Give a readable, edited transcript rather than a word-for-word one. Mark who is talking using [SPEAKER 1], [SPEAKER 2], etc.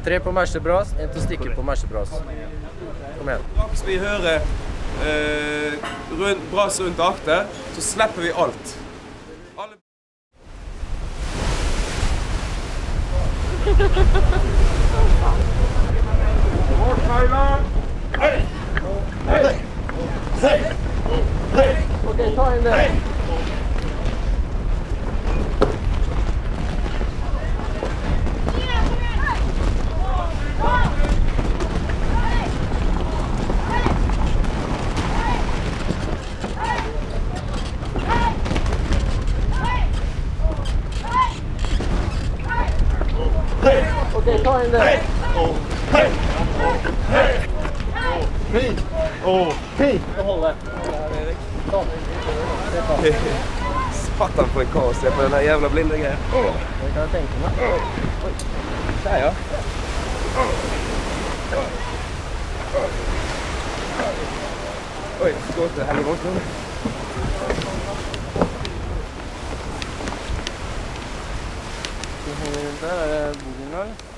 [SPEAKER 1] 3 på marsjebras, 1 til stikke på marsjebras. Kom igjen.
[SPEAKER 2] Hvis vi hører bras rundt akter, så slipper vi alt.
[SPEAKER 1] Hei! Hei! Hei! Ok, ta inn det. Ok, ta inn det. Hei! Hei! Hei! Fint! Fint! Hold det.
[SPEAKER 2] Spatt han på en kaos, jeg på den der jævla blinde greia.
[SPEAKER 1] Det kan jeg tenke meg.
[SPEAKER 2] Oi. Der, ja. Oi, skål til Helge Våkner.
[SPEAKER 1] Der er det bogen her.